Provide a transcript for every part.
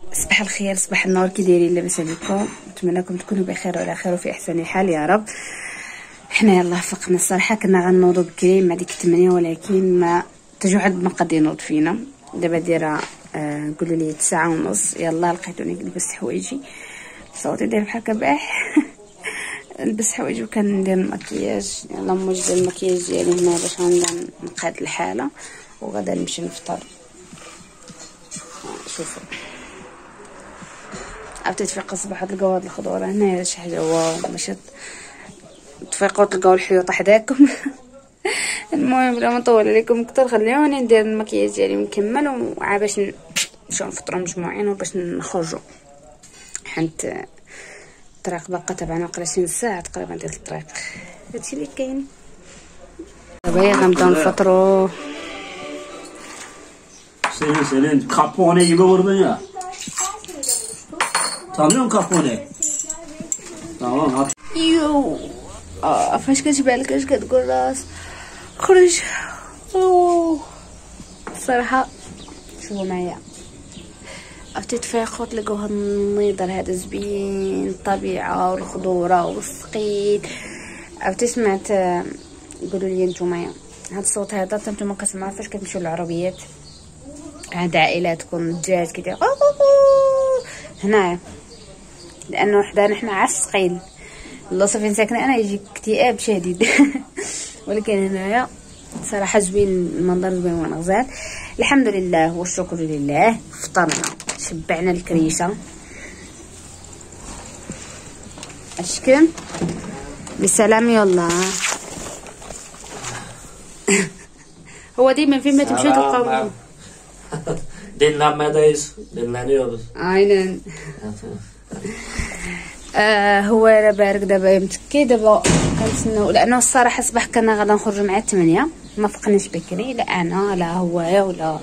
صباح الخير، صباح النور، كي دايرين؟ لاباس عليكم؟ نتمنىكم تكونوا بخير وعلى خير وفي احسن حال يا رب. حنا يلا فقنا الصراحه، كنا غنوضوا بكري مع ديك 8 ولكن ما تجوعد ما قد ينوض فينا. دابا دايره قولوا لي 9:30. يلا لقيتوني لبست حوايجي، صوتي داير بحال كباح. لبست حوايجي وكندير المكياج. يلا موجده المكياج ديالي هنا باش غنبدا نقاد الحاله وغدا نمشي نفطر. شوفوا عرفتي تفيقوا الصباح تلقاو هاد الخضوره هنايا شي حاجه واو، ماشي تفيقوا تلقاو الحيوط حداكم. المهم بلا ما نطول عليكم اكثر، خليوني ندير المكياج ديالي مكمل وعا باش نمشيو نفطروا مجموعين وباش نخرجوا، حيت الطريق باقا تبعنا واقيلا شي ساعه تقريبا ديال الطريق. هادشي اللي كاين. دابا غنبداو نفطروا. سلام كابوني يبوردنيا تمام كابوني تمام. يو فاش كتبان لك اش كتقول راس خرج. صراحه شوفوا معايا، عرفتي تفيقوا تلقاو هاد النظر هذا زوين، الطبيعه والخضوره والسقيت. عرفتي سمعت قولوا لي نتوما هاد الصوت هذا نتوما كتسمعوا فاش كتمشيو للعربيات عند عائلاتكم، الدجاج كيدير هنايا، لانه حدانا حنا عا السقيل. اللاصه فين ساكنه انا يجي اكتئاب شديد. ولكن هنايا صراحه زوين، المنظر زوين والغزال. الحمد لله والشكر لله. فطرنا شبعنا الكريشه اشكن بالسلام. يلا هو ديما فين ما تمشي تلقاو dinlenmedeyiz. Dinleniyoruz. aynen. هو بارك دابا متكي، دابا كنتسناو، لانه الصراحه الصباح كنا غادا نخرجوا مع 8 ما فقناش بكري، لا انا لا هو ولا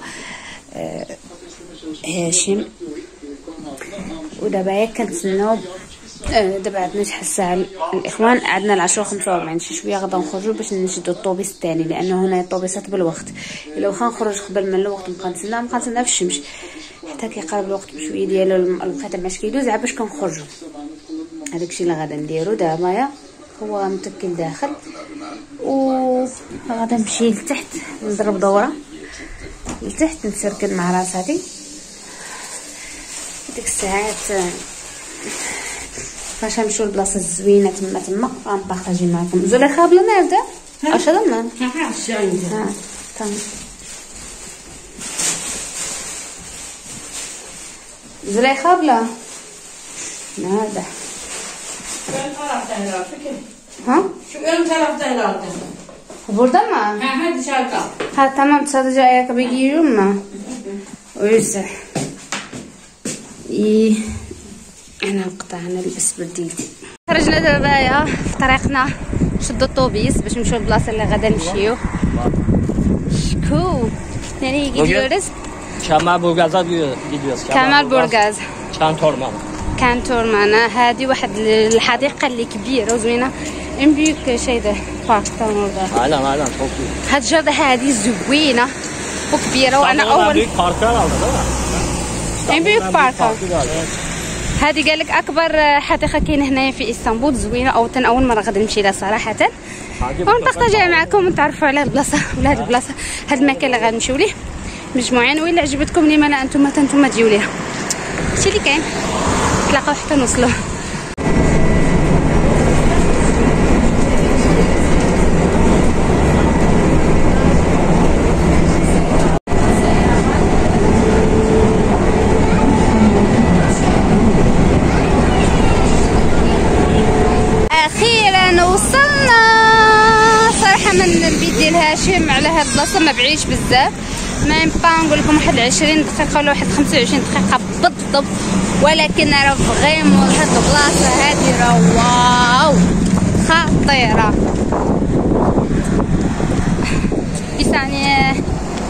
هاشم. ودابا كنتسناو دابا عندنا شحال الساعه الاخوان، عندنا العشرة 45 شي شويه غادا نخرجوا باش نشدوا الطوبيس الثاني، لانه هنا الطوبيسات بالوقت. الا واخا نخرج قبل من الوقت نبقى نتسنى في الشمس حتى كيقرب الوقت بشويه ديال القطع باش كيدوز عاد باش كنخرجوا. هذاكشي اللي غادا نديرو دابا. يا هو متكل داخل وغادا نمشي لتحت نضرب دوره لتحت نتسركن مع راساتي. ديك الساعات فاش نمشيو لبلاصه زوينه تما غنبارطاجي معكم. زليخه بلا نافده اش هضرنا تمام. زليخه بلا نافده. ها شو ön tarafta herhalde. Burada mı? Ha dışarıda. Ha tamam, sadece ayakkabı giyiyorum mu? O yüzden. İyi. انا قطعنا نلبس بديلتي. خرجنا دابا في طريقنا، شدوا الطوبيس باش نمشيو للبلاصه اللي غادا نمشيو. شكو nereye gidiyoruz? Kemerburgaz'a gidiyoruz. Kemerburgaz. Kent ormanı. كانت ormanı. هذه واحد الحديقه اللي كبيره وزوينه. ان بيوك شي ده بارك تاع Aynen çok iyi. هاد الجرده هذه زوينه وكبيره، وانا اول büyük parklar aldı değil mi? ان بيوك بارك. هذه قال لك اكبر حديقه كاينه هنايا في اسطنبول، زوينه. اول مره غادي نمشي لها صراحه، ونبارطاجيها معكم ونتعرفوا على البلاصه ولا هاد البلاصه، هاد المكان اللي غنمشيو ليه مجموعين. وإلا عجبتكم لما لا انتم تجيو ليها. هادشي اللي كاين. نتلاقاو حتى نوصلوا. اخيرا وصلنا. صراحه من البيت ديال هاشم على هاد البلاصه ما بعيدش بزاف، ما نقول لكم واحد 20 دقيقه ولا واحد 25 دقيقه بالضبط. ولكن راه فريمون هاد البلاصه هادي راه واو خطيره. يعني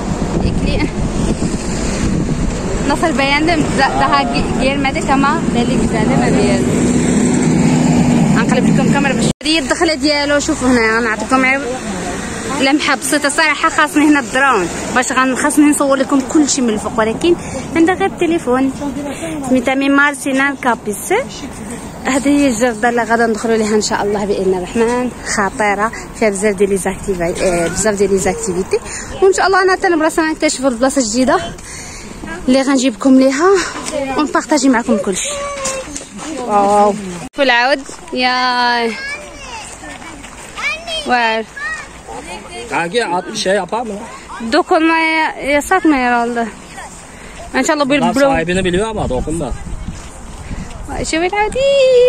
nasıl beğendim, daha gelmedik ama belli güzel değil mi bir? نقلب لكم كاميرا باش هذه الدخله ديالو. شوفوا هنا نعطيكم لمحه بسيطه صراحه. خاصني هنا الدرون باش خاصني نصور لكم كل شيء من الفوق، ولكن عندها غير التليفون. سميتها مارسينا كابيس. هذه هي الجرده اللي غادا ندخلوا ليها ان شاء الله باذن الرحمن. خطيره فيها بزاف ديال لي زاكتيفيتي، وان شاء الله انا حتى البلاصه نكتشفوا البلاصه الجديده اللي غنجيبكم ليها ونبارطاجي معكم كل شيء. واو في العود يا وار Kanki şey yapar mı? dokunmaya yasak mı herhalde? İnşallah bir Bunlar blok. sahibini biliyor ama dokunma. شوف العادي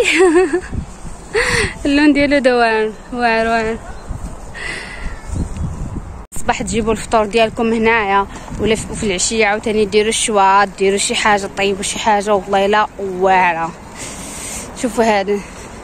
اللون ديالو دوار واعر. صباح تجيبوا الفطور ديالكم هنايا ولا في العشيه عاوتاني ديروا الشواط، ديروا شي حاجه طيبوا شي حاجه والله لا واعره. شوفوا هذا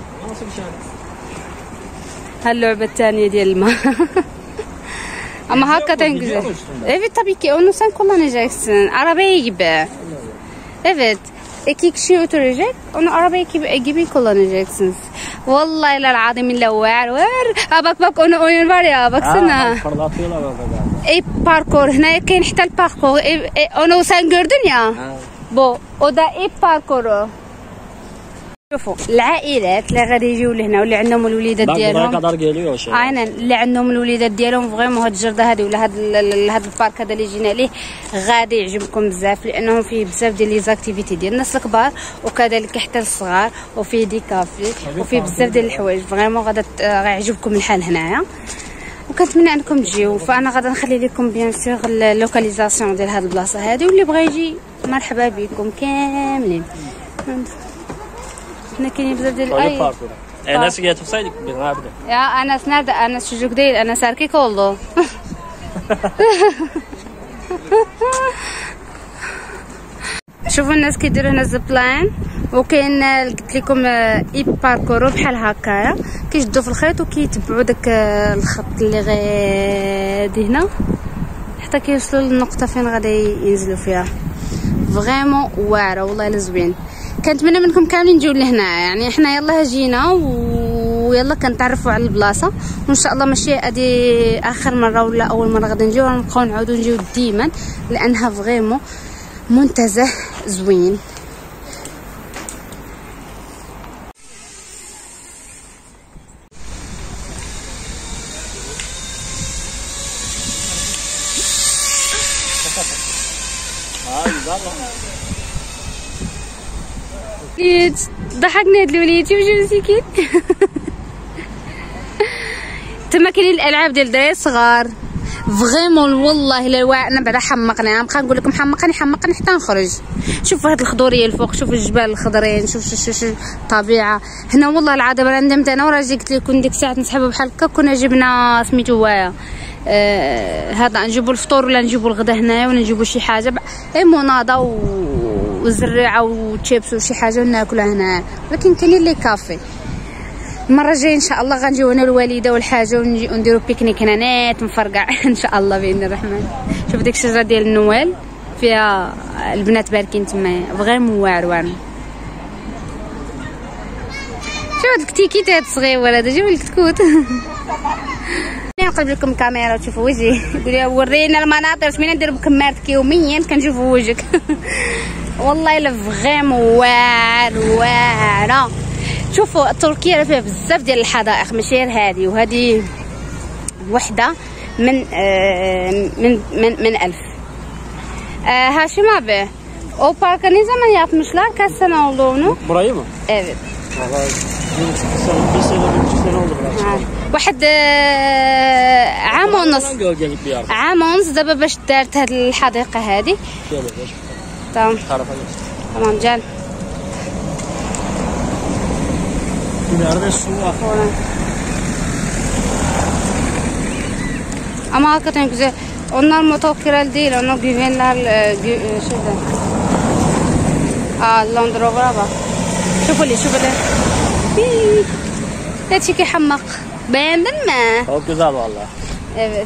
هاللعبه الثانيه ديال الماء. اما هكا تنقز. Evet tabii ki onu sen kullanacaksın. Arabaya gibi. Evet. İki kişi oturacak. Onu arabaya gibi kullanacaksınız. Vallahi la azim illa var. Bak onu oyun var ya baksana. Fırlatıyorlar orada. Parkur. Hına kayn hatta parkur. Onu sen gördün ya. Bu o da parkuru. شوفوا العائلات اللي غادي يجيو لهنا واللي عندهم الوليدات ديالهم عينا اللي عندهم الوليدات ديالهم فريمون هاد الجرده هذه ولا هاد البارك هذا اللي جينا ليه غادي يعجبكم بزاف، لانه فيه بزاف ديال لي زاكتيفيتي ديال الناس الكبار وكذلك حتى الصغار، وفيه دي كافي وفيه بزاف ديال الحوايج. فريمون غيعجبكم الحال هنايا وكنتمنى انكم تجيو. فانا غادي نخلي لكم بيان سور اللوكاليزاسيون ديال هاد البلاصه هذه، واللي بغى يجي مرحبا بكم كاملين. هنا كاينين بزاف ديال اي Enes'i getirseydik biz abi de. Ya Enes nerede? Enes çocuk değil. Enes erkek oldu. شوفوا الناس كيديروا هنا الزبلاين، وكاين قلت لكم اي باركورو بحال هكايا كيشدوا في الخيط وكيتبعوا داك الخط اللي غادي هنا حتى كيوصلوا للنقطه فين غادي ينزلوا فيها. فريمون واعره والله الا زوين. كنتمنى منكم كاملين تجيو لهنا، يعني احنا يلا جينا ويلا كنتعرفوا على البلاصه، وان شاء الله ماشي هادي اخر مره ولا اول مره غادي نجيو، غنبقاو نعاودو نجيو ديما لانها فريمون منتزه زوين. ضحكني هاد الوليد. شوف مسكين. تما كاينين الالعاب ديال الدراري الصغار فريمون والله الا انا بعدا حمقني، غنبقى نقول لكم حمقني حتى نخرج. شوفوا هاد الخضوريه الفوق، شوفوا الجبال الخضرين، شوف الطبيعه هنا والله العظيم. انا ندمت انا وراجلي قلت لكم ديك الساعه نسحبوا بحال هكا كنا جبنا سميتو هوايا هذا نجيبوا الفطور ولا نجيبوا الغدا هنايا ولا نجيبوا شي حاجه مناضه والزريعه وتشيبس وشي حاجه ناكلها هنا. ولكن كاينين لي كافي. المره الجايه ان شاء الله غنجيو انا الوالده والحاجه ونديروا بيكنيك هنا نيت مفرقع ان شاء الله باذن الرحمن. شوف ديك الشجره ديال النوال فيها البنات باركين تمايا فريمون واعر. شوف هاد الكتيكيتات الصغيور هذا جيبوا الكتكوت. نقلب لكم الكاميرا وتشوفوا وجهي قولي ورينا المناظر سمينا نديروا بكاميرتك يوميا كنشوفوا وجهك. والله الا فريمون واعره. شوفوا تركيا فيها بزاف ديال الحدائق ماشي غير هذه، وهذه وحده من 1000. Haşim abi o parka ne zaman yapmışlar? Kaç sene oldu onu? Burayı mı? Evet. Vallahi bir sene oldu burası. واحد عام ونص. عام ونص دابا باش دارت هاد الحديقه هذه. تمام تمام جان. Ama hakikaten güzel. Onlar motokiral değil, onlar güvenler şeyden. Land Rover'a bak. Şöyle. Hadi ki hammak. Beğendin mi? Çok güzel vallahi. Evet.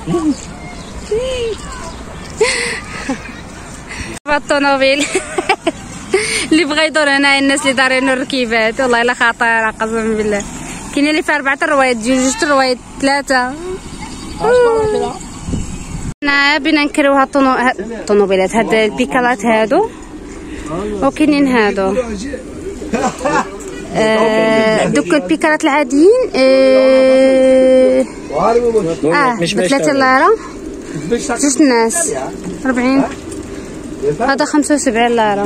الطوموبيل اللي بغى يدور هنا الناس اللي دارين الركيبات والله الا خطيره قسما بالله. كاين اللي فيها 4 روايات، 2 روايات 3. بنا نكرو هالطنوبيلات هاد البيكالات هادو وكاينين هادو دوك البيكالات العاديين ب3 ليرة جوج الناس 40 هذا 75 ليرة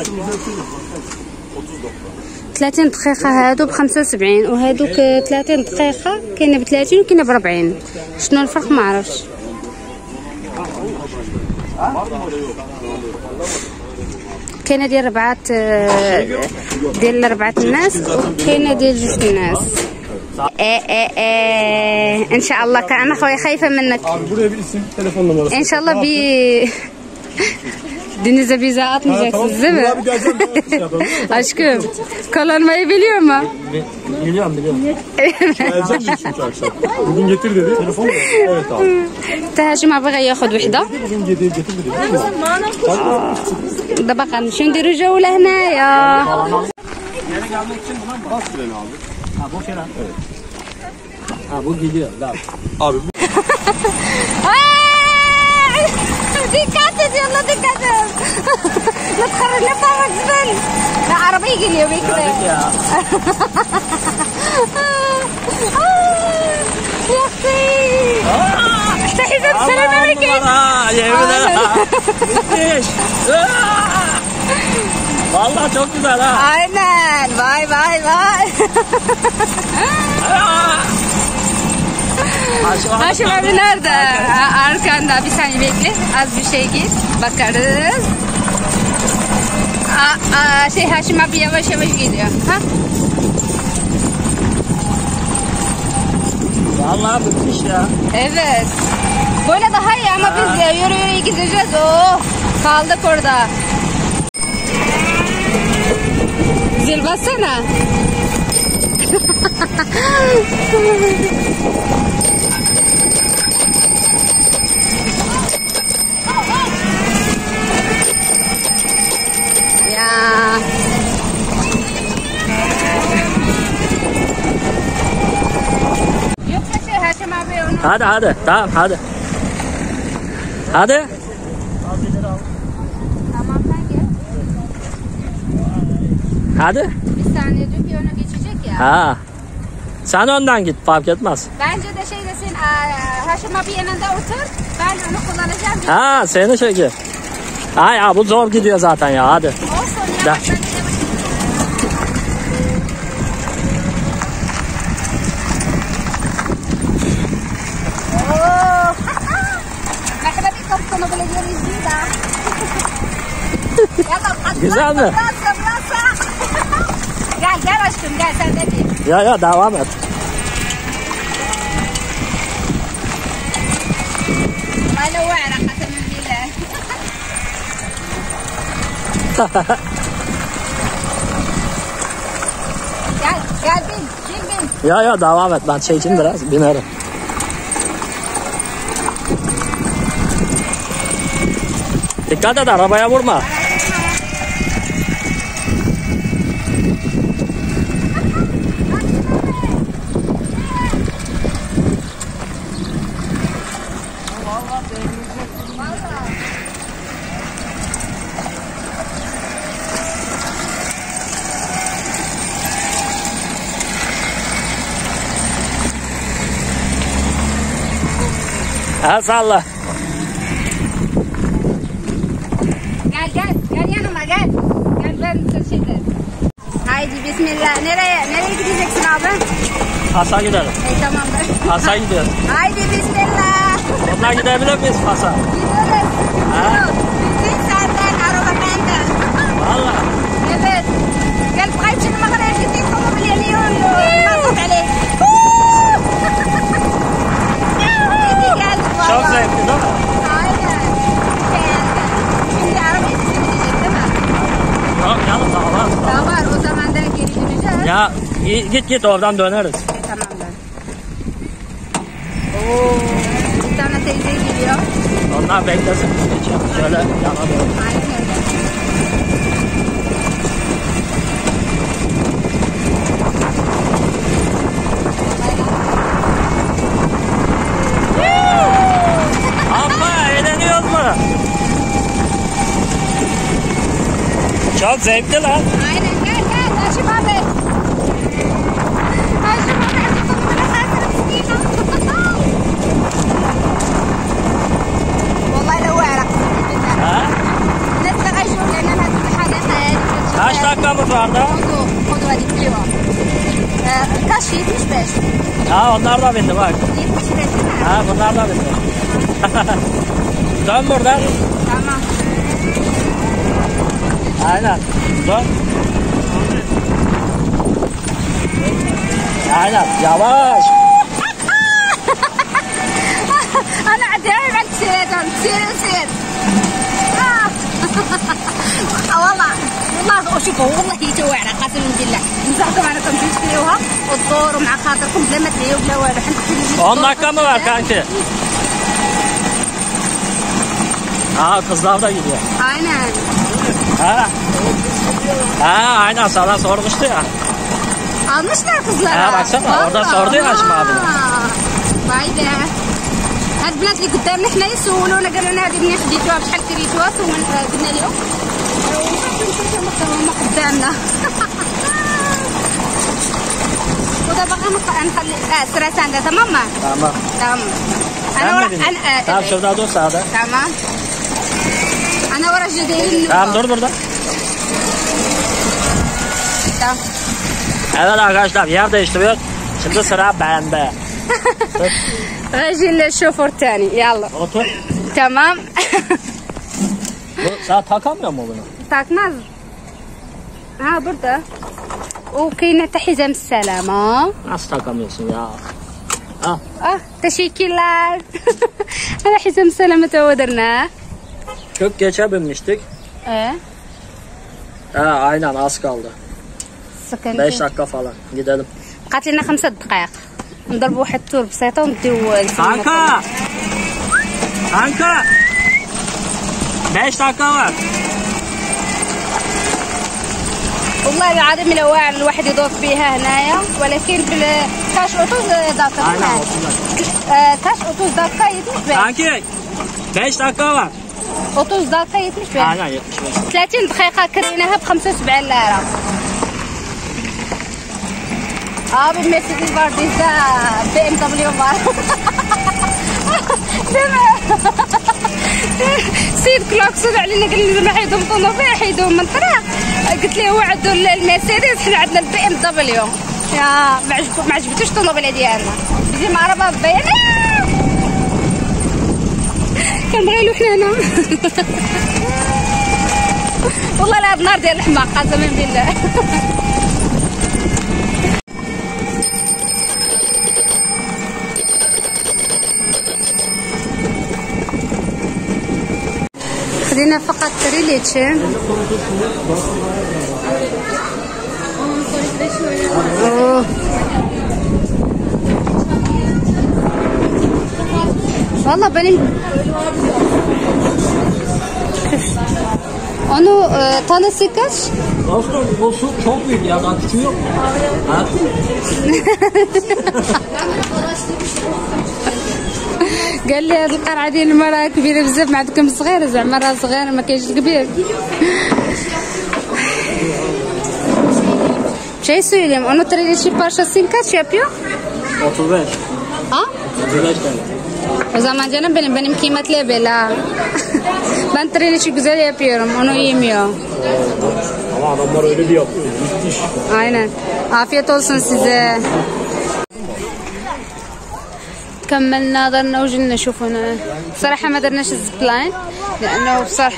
30 دقيقة هادو ب75 وهادوك 30 دقيقة كاينة ب30 وكاينة ب40 شنو الفرق ما عرفتش كاينه ديال 4 ديال 4 الناس وكاينه ديال 2 الناس ان شاء الله كان انا خويا خايفه منك ان شاء الله Denize bizi atmayacaksınız değil mi? Aşkım, kullanmayı biliyor mu? Biliyorum. Geleceğim çünkü akşam. Bugün getir dedi. Telefon mu? Evet abi. Haşim abi ياخذ وحده. Bugün getir dedi. ده بقى شو نديروا جولة هنايا. Yere gelmek için buna mı? Bas freni abi. Ha bu fren. Evet. Ha bu gidiyor. Abi دقات يلا دقات لا تخرجنا فوق زبل لا عربي يجي اليوم كذا يا اختي افتحي باب السلام عليكم يا ولد Vallahi çok güzel ha. Aynen. Vay. Haşim abi nerede? Arkanda bir saniye bekle. Az bir şey git. Bakarız. Haşim abi yavaş geliyor. Ha? Vallahi müthiş ya. Evet. Böyle daha iyi ama biz yürü gideceğiz. Kaldık orada. Zil bassana. Ya. Yoksa Haşim abi onu. Hadi. Tamam hadi. Hadi. Tamam ben gel. Hadi. Bir saniye diyor ki ona geçecek ya. Ha. Sen önden git fark etmez. Bence de şey desin Haşim abi yanında otur. Ben onu kullanacağım. Ha seni çekir. Bu zor gidiyor zaten ya hadi. Olsun ya. Da. Güzel mi? Gel aşkım gel sen de bir. Ya devam et. Hala وعرة قسما بالله. Gel bin. Ya devam et ben çekeyim biraz binerim. Dikkat et arabaya vurma. Ha salla. Gel yanıma gel. Gel ben şeyde. Haydi bismillah. Nereye gideceksin abi? Fas'a gidelim. Tamamdır. Fas'a gidiyoruz. Haydi bismillah. Ondan gidebilir miyiz Fas'a? Gidiyoruz. Ha? Bütün senden araba benden. Valla. Evet. Gel بغيت شنو ما غير جدي الطوموبيل اليوم مبروك عليك. Çok zevkli değil mi? Aynen. Şimdi arabayı sürülecek değil mi? Yok canım daha var. Daha var o zaman da geri döneceğiz. Ya git oradan döneriz. Tamamdır. Bir tane teyze geliyor. Onlar beklesin. Geçelim. Şöyle yana doğru. Aynen öyle. zevkli lan. Aynen gel Haşim abi. Haşim abi عندكم من خاطر مسكينة. والله لو اعرف. Ha? الناس تغيروا لان هذه الحديقة هذه. Kaç dakikamız var da? خذوا هذيك اليوم. كاش 75. Ha onlar da bindi bak. 75 değil mi? Ha bunlar da bindi. Dön buradan. Tamam. Aynen. Dön. Aynen. Yavaş. انا عندي عندك سيرتهم سير والله شوفوا والله جوعنا قسما بالله ننصحكم انكم تشتريوها وتدوروا مع خاطركم بلا ما تبيعوا بلا والو. 10 dakika mı var kanki? Aa kızlar da gidiyor. Aynen. Ha. Ha aynen sana sormuştu ya. Almışlar kızlara. Ha baksana orada sordu ya Haşim abine. Vay be. هاد البنات اللي قدامنا حنا يسولونا قالوا لنا هذه منين خديتوها بشحال كريتوها قلنا لهم هما قدامنا. ودابا غنخلي السراسان ده تمام. Tamam. انا Tamam şurada dur sağda. تمام. انا ورا جديد. Tamam dur burada. Tamam. Evet arkadaşlar yer değiştiriyor. Şimdi sıra bende. اجي للشوفور الثاني يلا. Otur. تمام. Sen takamıyor mu bunu? takmaz. Ha burada. وكاينه حتى حزام السلامه. Nasıl takamıyorsun ya? Ha. teşekkürler. هذا حزام السلامه تو درناه. Çok geçe binmiştik. Ha aynen az kaldı. 5 dakika falan gidelim. قالت لنا 5 دقائق نضربوا واحد التور بسيطه ونديو Kanka! Kanka! 5 dakika var. والله العظيم الاواعر الواحد يدور بها هنايا ولكن كاش اوتوز داكا. Aynen كاش اوتوز داكا 75. Kanki! 5 dakika var. 30 داكا 75. Aynen 75. 30 دقيقه كريناها ب 75 ليره. بالمرسيدس بارديزا بي ام دبليو بار. سيد كلاكسون علينا قال لنا حيدوا من طوموبيل حيدوا من الطريق. قلت له وعدوا المرسيدس حنا عندنا البي ام دبليو. يا ما عجبتوش الطوموبيله ديالنا بزي معربه بينا كنبغيلو حنا. والله لا بنار ديال الحماق قسما بالله. خدينا فقط تريليتشن. والله بني onu tanesi kaç? Dostum bu su çok büyük ya. Daha küçüğü yok mu? Ha? قال لي هاد القرعه ديال المراه كبيره بزاف ما عندكم صغيره زعما راه صغيره ما كاينش الكبير. Şey söyleyeyim onu trelişi parçasın kaç yapıyor? 35. Ha? 35 tane. O zaman canım benim kıymetli bela. Ben trelişi güzel yapıyorum onu yemiyor. Ama adamlar öyle bir yapıyor. Müthiş. Aynen. Afiyet olsun size. كملنا درنا وجلنا شوف هنا بصراحة ما درناش الزبلاين لأنه بصراحة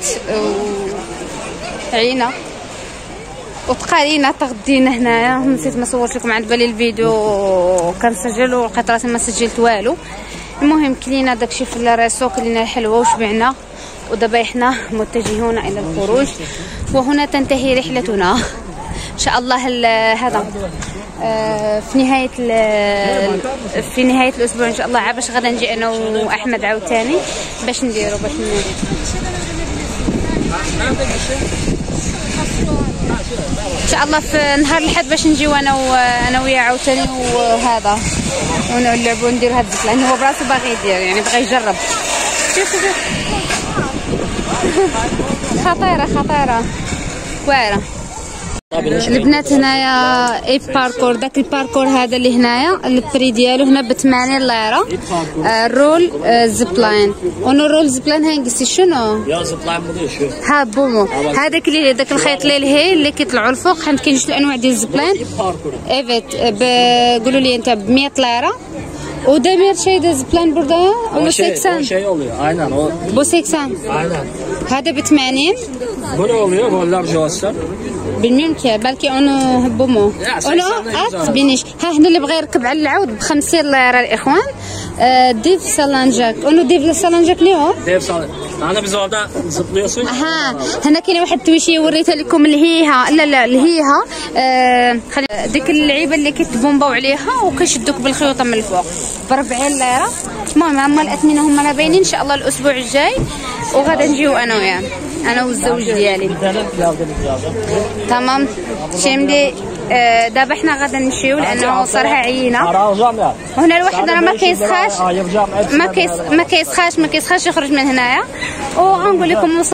عينا وتقالينا تغدينا هنايا. نسيت ما صورت لكم عند بالي الفيديو كنسجل ولقيت راسي ما سجلت والو. المهم كلينا داكشي في الريسو كلينا الحلوى وشبعنا ودابا حنا متجهون إلى الخروج وهنا تنتهي رحلتنا إن شاء الله. هذا في نهاية الأسبوع إن شاء الله باش غدا نجي أنا وأحمد عاوتاني باش نديرو إن شاء الله في نهار الأحد باش نجيو أنا وياه عاوتاني وهذا ونلعبو ونديرو هاد الزفلة لأنه هو براسو باغي يدير يعني بغى يجرب. شوف خطيرة واعره. البنات هنايا اي باركور، داك الباركور هذا اللي هنايا البري ديالو هنا ب 8 ليره. الرول زبلاين ونو رول زبلاين هاي شنو؟ يا زبلاين موديل شوف ها بومو هذاك اللي داك الخيط اللي كيطلعوا الفوق. حيت كاين جوج الانواع ديال الزبلاين. ايفيت قولوا لي انت ب 100 ليره. وداير شي دا زبلان بردا ولا 600 شي oluyor aynen o بو 600 aynen هذا ب 80 bu ne oluyor roller جوستر بالممكن بالكي اونو هبومو اونو بينيش. ها هنا اللي بغى يركب على العود ب 50 ليره الاخوان. ديف سالانجاك اونو ديف سالانجاك ليهم ديف سالانجاك انا biz orada zıplıyorsun. ها هنا كاين واحد التويشيه وريتها لكم الهيها لا الهيها. ديك اللعيبه اللي كيتبومباو عليها وكيشدوك بالخيوطه من الفوق ب 40 ليره. المهم هما الاثمنه هما باينين. ان شاء الله الاسبوع الجاي وغادا نجيو انا وياه انا والزوج ديالي. تمام شيمدي. دابا حنا غادا نمشيو لانه صراحه عيينا. هنا الواحد راه ما كيسخاش يخرج من هنايا. وغنقول لكم